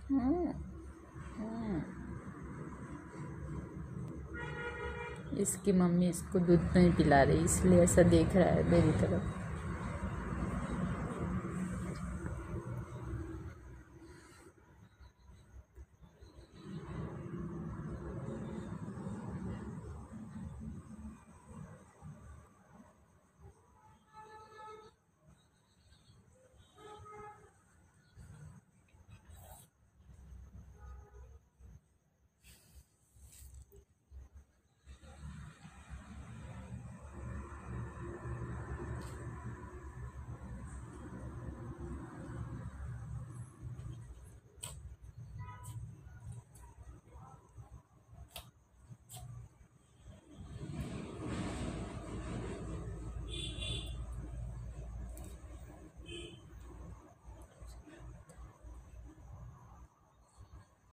हम्म, हम्म। इसकी मम्मी इसको दूध नहीं पिला रही, इसलिए ऐसा देख रहा है मेरी तरफ।